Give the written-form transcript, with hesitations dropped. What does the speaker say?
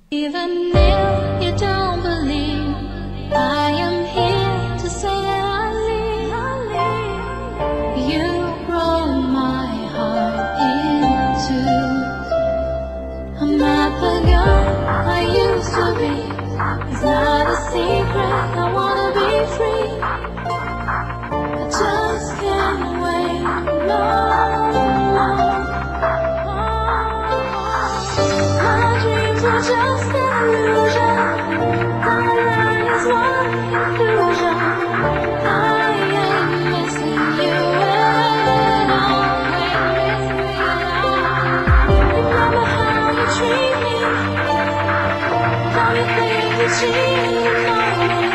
Even if you don't believe, I am here to say that I leave. You broke my heart in two. I'm not the girl I used to be. It's not a secret, I wanna be free. I just can't wait no more. My dreams were just an illusion. My life is one conclusion. I ain't missing you at all. Remember how you treat me, how you think you cheat on me.